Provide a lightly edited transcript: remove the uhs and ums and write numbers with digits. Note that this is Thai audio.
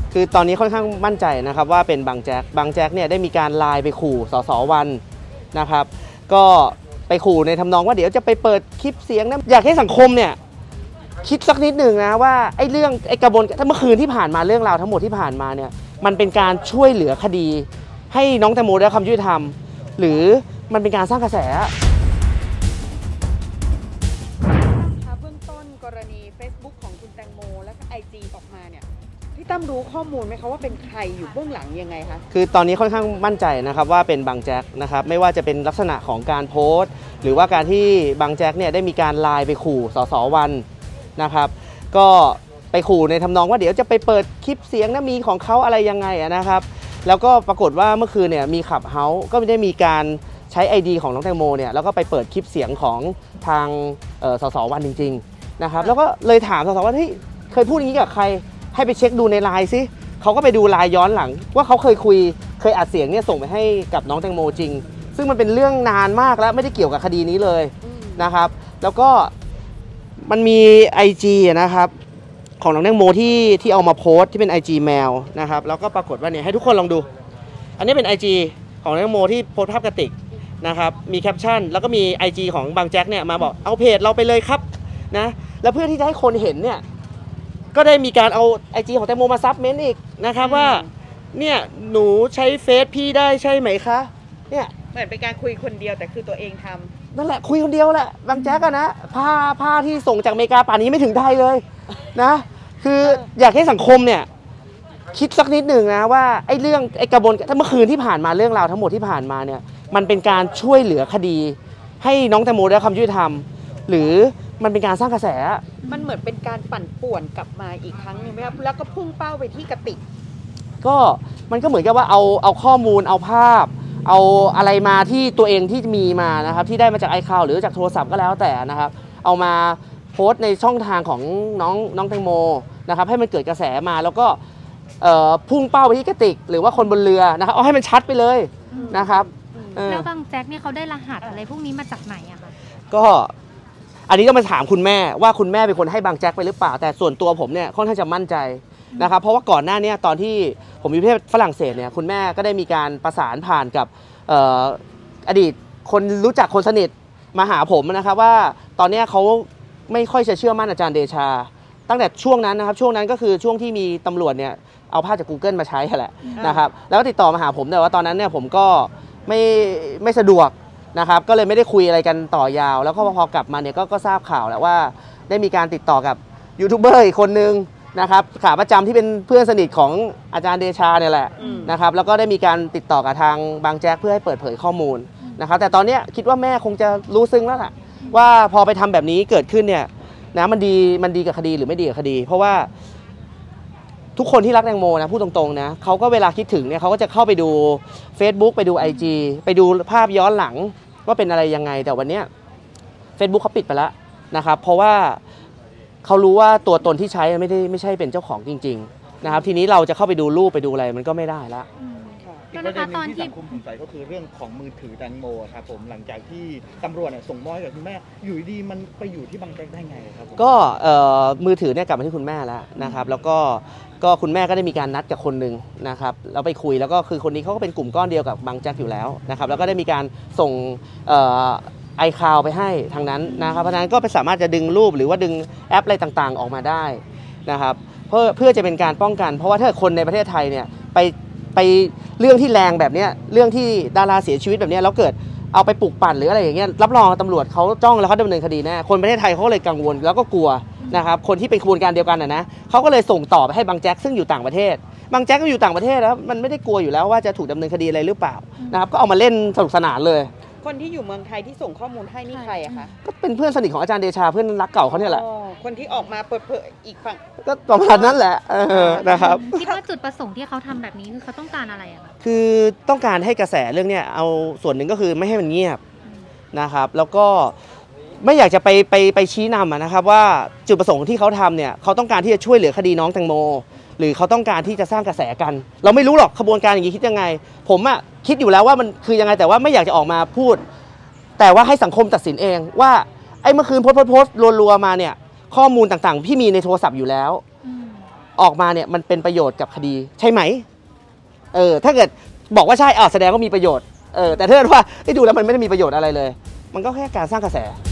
คือตอนนี้ค่อนข้างมั่นใจนะครับว่าเป็นบางแจ็คเนี่ยได้มีการไลน์ไปขู่สสวันนะครับก็ไปขู่ในทำนองว่าเดี๋ยวจะไปเปิดคลิปเสียงนะอยากให้สังคมเนี่ยคิดสักนิดหนึ่งนะว่าไอ้เรื่องไอ้กระบวนการเมื่อคืนที่ผ่านมาเรื่องราวทั้งหมดที่ผ่านมาเนี่ยมันเป็นการช่วยเหลือคดีให้น้องแตงโมได้รับความยุติธรรมหรือมันเป็นการสร้างกระแสเบื้องต้นกรณี Facebook ของคุณแตงโมและก็ IG ออกมาเนี่ยพี่ตั้มรู้ข้อมูลไหมคะว่าเป็นใครอยู่เบื้องหลังยังไงคะคือตอนนี้ค่อนข้างมั่นใจนะครับว่าเป็นบางแจ็คนะครับไม่ว่าจะเป็นลักษณะของการโพสต์หรือว่าการที่บางแจ็คเนี่ยได้มีการไลน์ไปขู่สสวันนะครับก็ไปขู่ในทำนองว่าเดี๋ยวจะไปเปิดคลิปเสียงนะมีของเขาอะไรยังไงนะครับแล้วก็ปรากฏว่าเมื่อคืนเนี่ยมีขับเฮาส์ก็ไม่ได้มีการใช้ ID ของน้องแตงโมเนี่ยแล้วก็ไปเปิดคลิปเสียงของทางสสวันจริงๆนะครับแล้วก็เลยถามสสวันเฮ้ยเคยพูดอย่างนี้กับใครให้ไปเช็คดูในไลน์ซิเขาก็ไปดูไลน์ย้อนหลังว่าเขาเคยอัดเสียงเนี่ยส่งไปให้กับน้องแตงโมจริงซึ่งมันเป็นเรื่องนานมากแล้วไม่ได้เกี่ยวกับคดีนี้เลยนะครับแล้วก็มันมี IG นะครับของน้องแตงโมที่เอามาโพสต์ที่เป็น IG แมวนะครับแล้วก็ปรากฏว่าเนี่ยให้ทุกคนลองดูอันนี้เป็น IG ของน้องแตงโมที่โพสต์ภาพกระติกนะครับมีแคปชั่นแล้วก็มี IG ของบางแจ็คเนี่ยมาบอกเอาเพจเราไปเลยครับนะแล้วเพื่อที่จะให้คนเห็นเนี่ยก็ได้มีการเอา IG ของแตงโมมาซับเมนต์อีกนะครับว่าเนี่ยหนูใช้เฟซพี่ได้ใช่ไหมคะเนี่ยเหมือนเป็นการคุยคนเดียวแต่คือตัวเองทำนั่นแหละคุยคนเดียวแหละบางแจ๊กนะผ้าที่ส่งจากอเมริกาป่านนี้ไม่ถึงไทยเลยนะคืออยากให้สังคมเนี่ยคิดสักนิดหนึ่งนะว่าไอ้เรื่องไอ้กระบวนการเมื่อคืนที่ผ่านมาเรื่องราวทั้งหมดที่ผ่านมาเนี่ยมันเป็นการช่วยเหลือคดีให้น้องแตงโมได้รับความยุติธรรมหรือมันเป็นการสร้างกระแสมันเหมือนเป็นการปั่นป่วนกลับมาอีกครั้งนึงไหมครับแล้วก็พุ่งเป้าไปที่กติกก็มันก็เหมือนกับว่าเอาข้อมูลเอาภาพเอาอะไรมาที่ตัวเองที่มีมานะครับที่ได้มาจาก iCloud หรือจากโทรศัพท์ก็แล้วแต่นะครับเอามาโพสต์ในช่องทางของน้องแตงโมนะครับให้มันเกิดกระแสมาแล้วก็พุ่งเป้าไปที่กติกหรือว่าคนบนเรือนะครับเอาให้มันชัดไปเลยนะครับแล้วบางแจ็คเนี่ยเขาได้รหัสอะไรพวกนี้มาจากไหนอะคะก็อันนี้ต้องมาถามคุณแม่ว่าคุณแม่เป็นคนให้บางแจ็คไปหรือเปล่าแต่ส่วนตัวผมเนี่ยค่อนข้างจะมั่นใจนะครับเพราะว่าก่อนหน้านี้ตอนที่ผมอยู่ประเทศฝรั่งเศสเนี่ยคุณแม่ก็ได้มีการประสานผ่านกับอดีตคนรู้จักคนสนิทมาหาผมนะครับว่าตอนนี้เขาไม่ค่อยจะเชื่อมั่นอาจารย์เดชาตั้งแต่ช่วงนั้นนะครับช่วงนั้นก็คือช่วงที่มีตำรวจเนี่ยเอาภาพจาก Google มาใช้แหละนะครับแล้วก็ติดต่อมาหาผมแต่ว่าตอนนั้นเนี่ยผมก็ไม่สะดวกนะครับก็เลยไม่ได้คุยอะไรกันต่อยาวแล้วก็พอกลับมาเนี่ยก็ทราบข่าวแล้วว่าได้มีการติดต่อกับยูทูบเบอร์อีกคนนึงนะครับขาประจำที่เป็นเพื่อนสนิทของอาจารย์เดชาเนี่ยแหละนะครับแล้วก็ได้มีการติดต่อกับทางบางแจ็คเพื่อให้เปิดเผยข้อมูลนะครับแต่ตอนนี้คิดว่าแม่คงจะรู้ซึ้งแล้วแหละว่าพอไปทำแบบนี้เกิดขึ้นเนี่ยนะมันดีกับคดีหรือไม่ดีกับคดีเพราะว่าทุกคนที่รักแตงโมนะพูดตรงๆนะเขาก็เวลาคิดถึงเนี่ยเขาก็จะเข้าไปดู Facebook ไปดู IG ไปดูภาพย้อนหลังว่าเป็นอะไรยังไงแต่วันนี้ Facebook เขาปิดไปแล้วนะครับเพราะว่าเขารู้ว่าตัวตนที่ใช้ไม่ใช่เป็นเจ้าของจริงๆนะครับทีนี้เราจะเข้าไปดูรูปไปดูอะไรมันก็ไม่ได้ละอีกประเด็นนึงที่สังคมสงสัยก็คือเรื่องของมือถือแตงโมครับผมหลังจากที่ตำรวจส่งมอบให้กับคุณแม่อยู่ดีมันไปอยู่ที่บางแจ็คได้ไงครับก็มือถือเนี่ยกลับมาที่คุณแม่แล้วนะครับแล้วก็คุณแม่ก็ได้มีการนัดกับคนหนึ่งนะครับแล้วไปคุยแล้วก็คือคนนี้เขาก็เป็นกลุ่มก้อนเดียวกับบางแจ็คอยู่แล้วนะครับแล้วก็ได้มีการส่งiCloud ไปให้ทางนั้นนะครับเพราะฉะนั้นก็สามารถจะดึงรูปหรือว่าดึงแอปอะไรต่างๆออกมาได้นะครับเพื่อจะเป็นการป้องกันเพราะว่าถ้าคนในประเทศไทยเนี่ยไปเรื่องที่แรงแบบนี้เรื่องที่ดาราเสียชีวิตแบบนี้แล้วเกิดเอาไปปลุกปั่นหรืออะไรอย่างเงี้ยรับรองตำรวจเขาจ้องแล้วเขาดำเนินคดีแน่คนประเทศไทยเขาเลยกังวลแล้วก็กลัวนะครับคนที่เป็นขบวนการเดียวกันนะเขาก็เลยส่งต่อไปให้บางแจ็คซึ่งอยู่ต่างประเทศบางแจ็คก็อยู่ต่างประเทศแล้วมันไม่ได้กลัวอยู่แล้วว่าจะถูกดำเนินคดีอะไรหรือเปล่านะครับก็เอามาเล่นสนุกสนานเลยคนที่อยู่เมืองไทยที่ส่งข้อมูลให้นี่ใครอะคะก็เป็นเพื่อนสนิทของอาจารย์เดชาเพื่อนรักเก่าเขาเนี่ยแหละคนที่ออกมาเปิดเผยอีกฝั่งก็ประมาณนั้นแหละนะครับคิดว่าจุดประสงค์ที่เขาทำแบบนี้คือเขาต้องการอะไรอะคะคือต้องการให้กระแสเรื่องเนี้ยเอาส่วนหนึ่งก็คือไม่ให้มันเงียบนะครับแล้วก็ไม่อยากจะไปชี้นำนะครับว่าจุดประสงค์ที่เขาทำเนี่ยเขาต้องการที่จะช่วยเหลือคดีน้องแตงโมหรือเขาต้องการที่จะสร้างกระแสกันเราไม่รู้หรอกขบวนการอย่างนี้คิดยังไงผมอะคิดอยู่แล้วว่ามันคือยังไงแต่ว่าไม่อยากจะออกมาพูดแต่ว่าให้สังคมตัดสินเองว่าไอ้เมื่อคืนโพสต์รัวๆมาเนี่ยข้อมูลต่างๆพี่มีในโทรศัพท์อยู่แล้วออกมาเนี่ยมันเป็นประโยชน์กับคดีใช่ไหมถ้าเกิดบอกว่าใช่แสดงว่ามีประโยชน์แต่ถ้าเกิดว่าดูแล้วมันไม่ได้มีประโยชน์อะไรเลย มันก็แค่การสร้างกระแส